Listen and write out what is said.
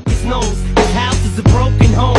his nose. His house is a broken home.